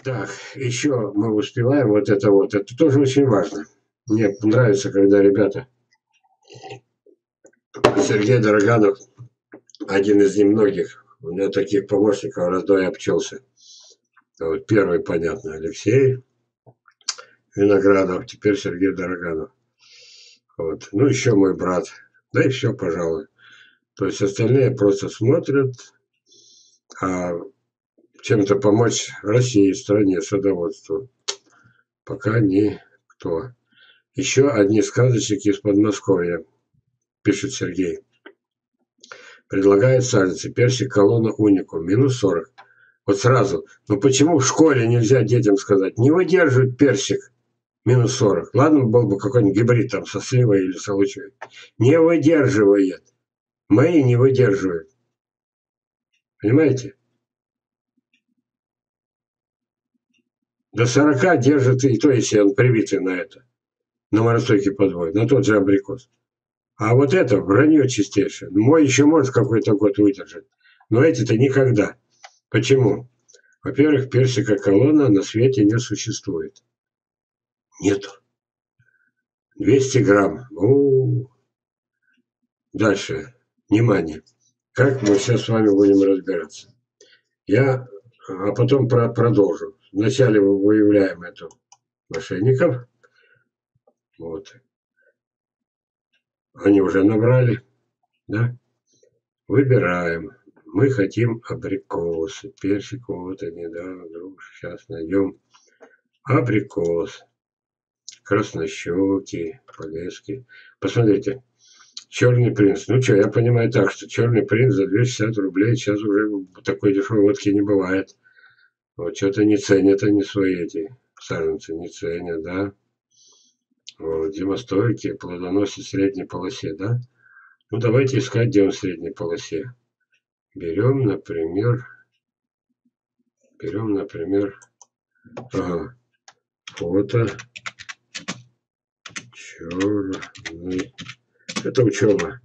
Так, еще мы успеваем вот это вот. Это тоже очень важно. Мне нравится, когда ребята. Сергей Дороганов, один из немногих. У меня таких помощников раз-два я обчелся. Вот первый, понятно, Алексей Виноградов, теперь Сергей Дороганов. Вот. Ну, еще мой брат. Да и все, пожалуй. То есть остальные просто смотрят, а чем-то помочь России, стране, садоводству пока никто. Еще одни сказочники из Подмосковья, пишет Сергей. Предлагает саженцы персик колонна уникум, минус 40. Вот сразу. Ну почему в школе нельзя детям сказать, не выдерживает персик минус 40? Ладно, был бы какой-нибудь гибрид там со сливой или с лучевой. Не выдерживает. Мои не выдерживают. Понимаете? До 40 держит, и то, если он привитый на это, на морозостойкий подвой, на тот же абрикос. А вот это вранье чистейшее. Мой еще может какой-то год выдержать, но эти-то никогда. Почему? Во-первых, персика колонна на свете не существует. Нету. 200 грамм. Дальше. Внимание. Как мы сейчас с вами будем разбираться? А потом продолжу. Вначале выявляем эту мошенников. Вот. Они уже набрали. Да? Выбираем. Мы хотим абрикосы. Персик, вот они, да, вдруг сейчас найдем. Абрикос. Краснощекий, полезки. Посмотрите. Черный принц. Ну что, я понимаю так, что черный принц за 260 рублей сейчас уже такой дешевой водки не бывает. Вот что-то не ценят они свои эти саженцы, не ценят, да. Вот, зимостойкие, плодоносят в средней полосе, да. Ну давайте искать, где он в средней полосе. Берем, например, ага, фото, черный. Это учеба.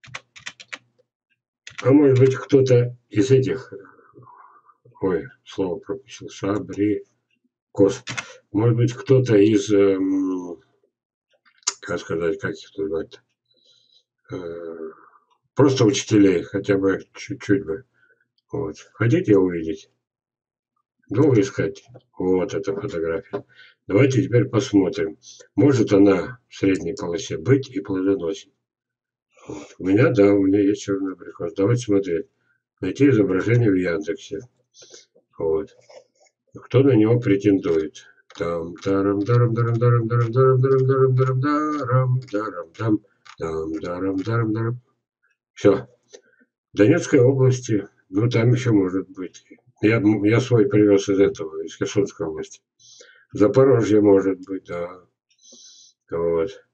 А может быть кто-то из этих, ой, слово пропустил, шабрикос. Может быть кто-то из, как сказать, как их назвать, просто учителей, хотя бы чуть-чуть бы. Вот. Хотите увидеть? Долго искать? Вот эта фотография. Давайте теперь посмотрим. Может она в средней полосе быть и плодоносить. Вот. У меня есть черный абрикос. Давайте смотреть. Найти изображение в Яндексе. Вот. Кто на него претендует? Там дарам дарам дарам дарам дарам дарам дарам дарам дарам дарам дарам дам дам дарам дарам дарам. Все. В Донецкой области, ну там еще может быть. Я свой привез из этого, из Херсонской области. Запорожье может быть, да. Вот.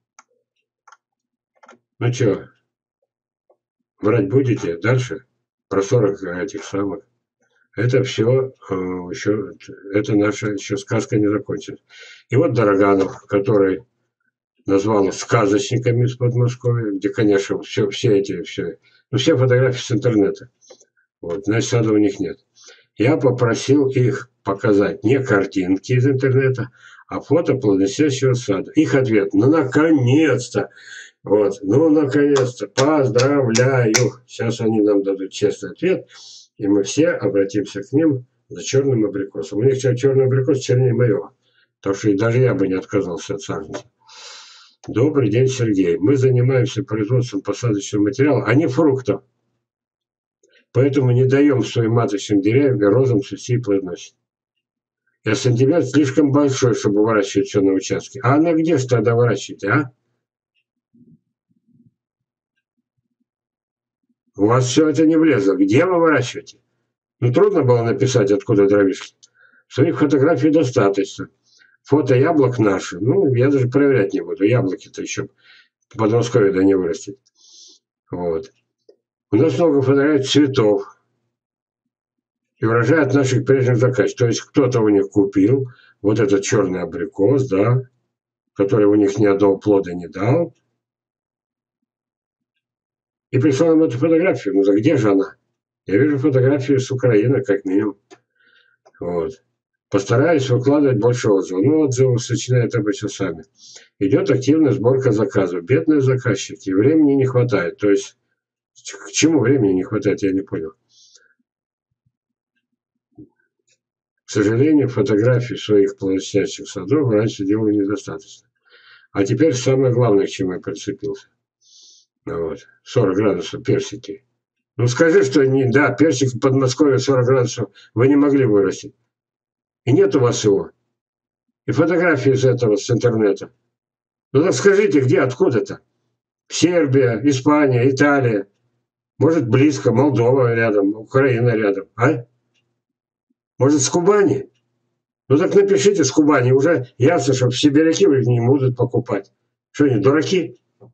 Ну что, брать будете дальше? Про 40 этих самых. Это все еще, это наша еще сказка не закончилась. И вот Дороганов, который назвал их сказочниками из Подмосковья, где, конечно, все фотографии с интернета. Вот, значит, сада у них нет. Я попросил их показать не картинки из интернета, а фото плодоносящего сада. Их ответ: ну, наконец-то! Вот, ну, наконец-то, поздравляю! Сейчас они нам дадут честный ответ, и мы все обратимся к ним за черным абрикосом. У них черный абрикос чернее моего, потому что даже я бы не отказался от саженца. Добрый день, Сергей. Мы занимаемся производством посадочного материала, а не фруктов. Поэтому не даем своим маточным деревьям и розам цвести и плодоносить. И сантиметр слишком большой, чтобы выращивать все на участке. А на где же тогда выращивать, а? У вас все это не влезло. Где вы выращиваете? Ну, трудно было написать, откуда дровишки. Своих фотографий достаточно. Фото яблок наши. Ну, я даже проверять не буду. Яблоки-то еще в Подмосковье да не вырастет. Вот. У нас много фотографий цветов. И урожай от наших прежних заказчиков. То есть кто-то у них купил вот этот черный абрикос, да, который у них ни одного плода не дал. И прислал нам эту фотографию. Ну, да где же она? Я вижу фотографию с Украины, как минимум. Вот. Постараюсь выкладывать больше отзывов. Ну, отзывы сочиняют обычно сами. Идет активная сборка заказов. Бедные заказчики. Времени не хватает. То есть, к чему времени не хватает, я не понял. К сожалению, фотографий своих плодоносящих садов раньше делали недостаточно. А теперь самое главное, к чему я прицепился. Вот. 40 градусов персики. Ну скажи, что не, да, персик в Подмосковье 40 градусов вы не могли вырастить. И нет у вас его. И фотографии из этого, с интернета. Ну так скажите, где, откуда-то? Сербия, Испания, Италия. Может, близко, Молдова рядом, Украина рядом. А? Может, с Кубани? Ну так напишите с Кубани. Уже ясно, что в сибиряки их не будут покупать. Что они, дураки?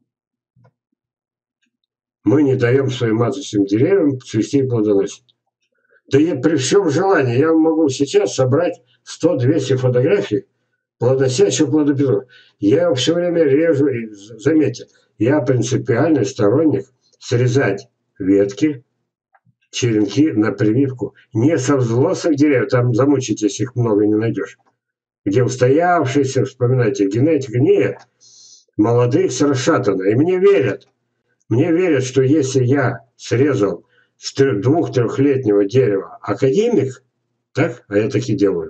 Мы не даем своим маточным деревьям цвести и плодоносить. Да я при всем желании, я могу сейчас собрать 100-200 фотографий плодоносящего плодопитомника. Я его все время режу. И, заметьте, я принципиальный сторонник срезать ветки, черенки на прививку. Не со взрослых деревьев, там замучитесь, их много не найдешь. Где устоявшиеся, вспоминайте, генетика. Нет, молодых с расшатано. И мне верят. Мне верят, что если я срезал с 2-3-летнего дерева академик, так, а я таки делаю,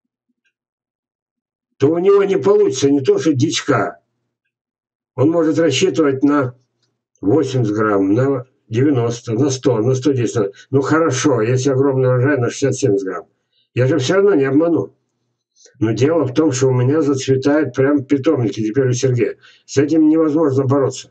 то у него не получится не то, что дичка. Он может рассчитывать на 80 грамм, на 90, на 100, на 110. Ну хорошо, если огромный урожай на 60-70 грамм. Я же все равно не обману. Но дело в том, что у меня зацветают прям питомники теперь у Сергея. С этим невозможно бороться.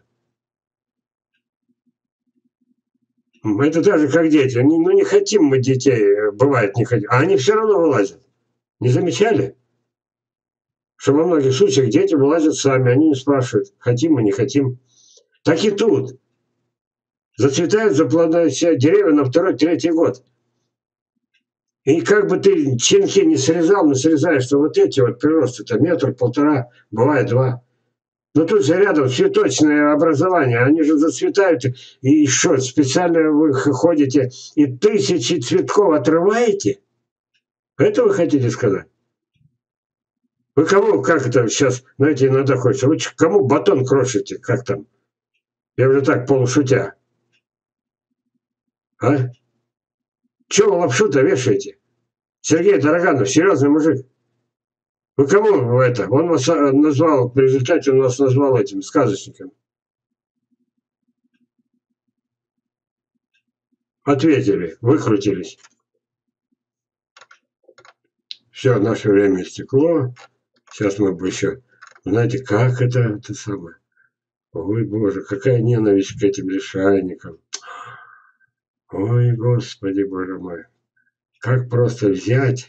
Это так же, как дети. Ну, не хотим мы детей, бывает, не хотим. А они все равно вылазят. Не замечали? Что во многих случаях дети вылазят сами, они не спрашивают, хотим мы, не хотим. Так и тут. Зацветают, заплодоносят деревья на 2-3 год. И как бы ты черенки не срезал, но срезаешь, что вот эти вот приросты-то метр-полтора, бывает 2. Но тут же рядом цветочное образование, они же зацветают, и что, специально вы ходите и 1000 цветков отрываете? Это вы хотите сказать? Вы кому, как это сейчас, знаете, иногда хочется, вы кому батон крошите, как там? Я уже так полушутя. А? Чего вы лапшу-то вешаете? Сергей Дороганов, серьезный мужик. Вы кому это? Он вас назвал, в результате он вас назвал этим сказочником. Ответили, выкрутились. Все, наше время истекло. Сейчас мы бы еще... Знаете, как это самое? Ой, Боже, какая ненависть к этим лишайникам. Ой, Господи, Боже мой. Как просто взять...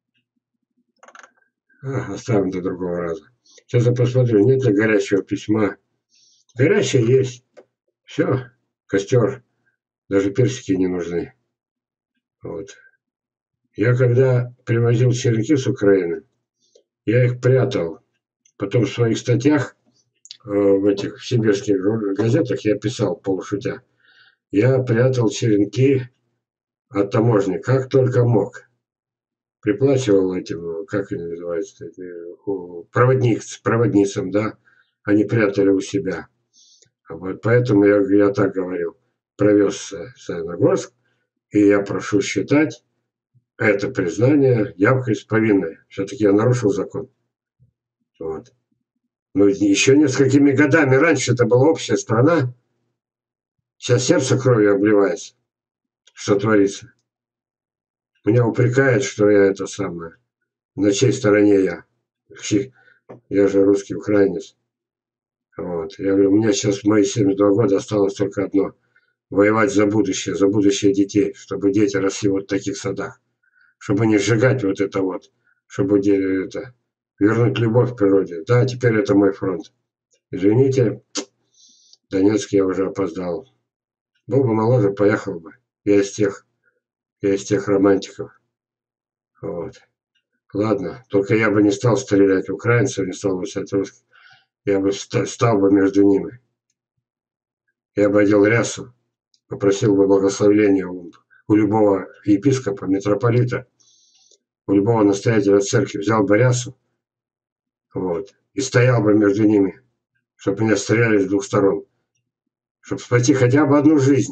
оставим до другого раза. Сейчас я посмотрю, нет ли горячего письма. Горячее есть. Все, костер. Даже персики не нужны. Вот. Я когда привозил черенки с Украины, я их прятал. Потом в своих статьях, в этих сибирских газетах я писал полушутя. Я прятал черенки от таможни, как только мог. Приплачивал этим, как они называются, проводницам, да. Они прятали у себя. Вот поэтому я так говорил. Провез в Саяногорск, и я прошу считать это признание явкой с повинной. Все-таки я нарушил закон. Вот. Но еще несколькими годами раньше это была общая страна. Сейчас сердце кровью обливается. Что творится? Меня упрекают, что я это самое. На чьей стороне я? Я же русский украинец. Вот. Я говорю, у меня сейчас в мои 72 года осталось только одно. Воевать за будущее детей. Чтобы дети росли вот в таких садах. Чтобы не сжигать вот это вот. Чтобы это, вернуть любовь к природе. Да, теперь это мой фронт. Извините, Донецк я уже опоздал. Был бы моложе, поехал бы. Я из тех романтиков. Вот. Ладно, только я бы не стал стрелять в украинцев, не стал бы стать русским. Я бы стал бы между ними. Я бы одел рясу, попросил бы благословения у любого епископа, митрополита. у любого настоятеля церкви, взял бы рясу, вот, и стоял бы между ними, чтобы меня стреляли с двух сторон, чтобы спасти хотя бы одну жизнь.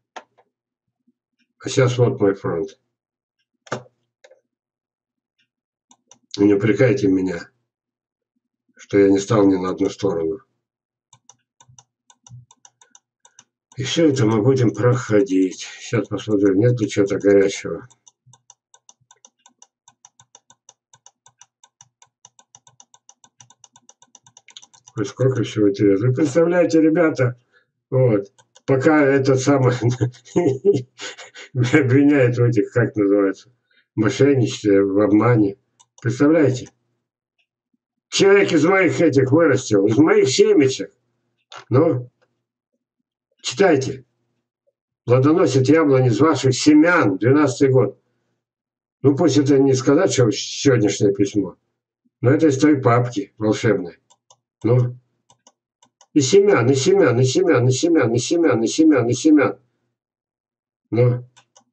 А сейчас вот мой фронт. И не упрекайте меня, что я не стал ни на одну сторону. И все это мы будем проходить. Сейчас посмотрю, нет ли чего-то горячего. Ой, сколько всего интересного. Вы представляете, ребята, вот, пока этот самый обвиняет в этих, как называется, мошенничестве, в обмане. Представляете? Человек из моих этих вырастил, из моих семечек. Ну, читайте. Плодоносит яблони из ваших семян, 12-й год. Ну, пусть это не сказать, что сегодняшнее письмо, но это из той папки волшебной. Ну, и семян, и семян, и семян, и семян, и семян, и семян, и семян. Ну,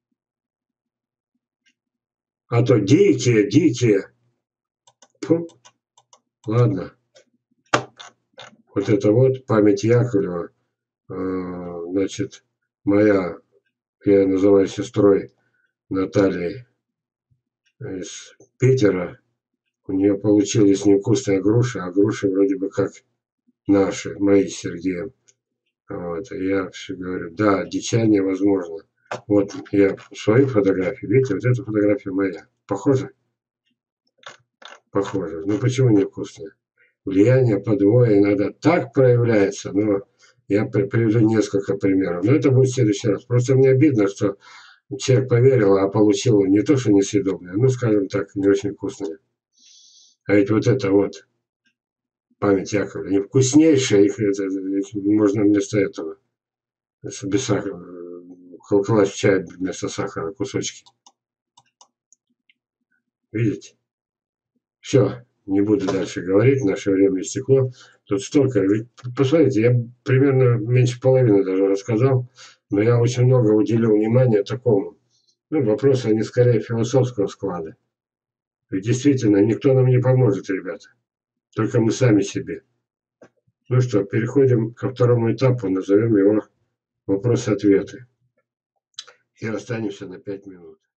а то дикие, дикие. Фу. Ладно. Вот это вот память Яковлева, значит, моя, я называю сестрой Натальей из Питера. У нее получились невкусные груши, а груши вроде бы как наши, мои с Сергеем. Вот, и я все говорю, да, дичание возможно. Вот я свою фотографию, видите, вот эта фотография моя. Похоже? Похоже. Ну почему невкусная? Влияние подвоя иногда так проявляется, но я приведу несколько примеров. Но это будет в следующий раз. Просто мне обидно, что человек поверил, а получил не то, что несъедобное, ну, скажем так, не очень вкусное. А ведь вот это вот память Яковлева, не вкуснейшая, их можно вместо этого, без сахара, класть в чай вместо сахара кусочки. Видите? Все, не буду дальше говорить, наше время истекло. Тут столько, ведь посмотрите, я примерно меньше половины даже рассказал, но я очень много уделил внимания такому. Ну, вопросы, они скорее философского склада. Ведь действительно, никто нам не поможет, ребята. Только мы сами себе. Ну что, переходим ко второму этапу, назовем его вопросы-ответы. И останемся на 5 минут.